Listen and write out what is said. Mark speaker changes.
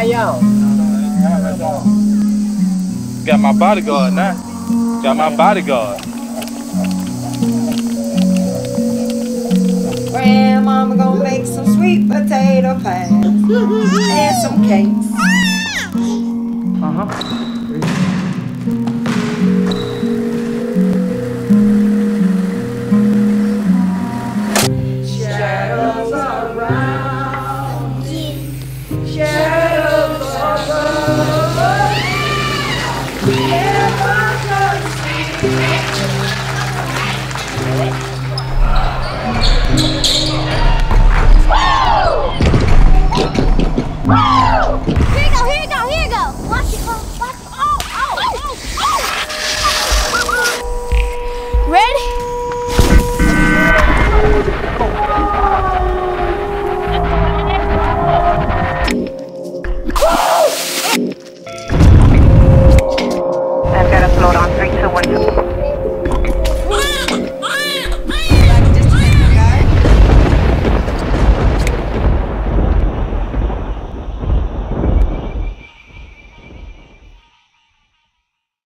Speaker 1: y'all?
Speaker 2: Got my bodyguard now. Got my bodyguard.
Speaker 3: Grandmama gonna make some sweet potato pies and some cakes.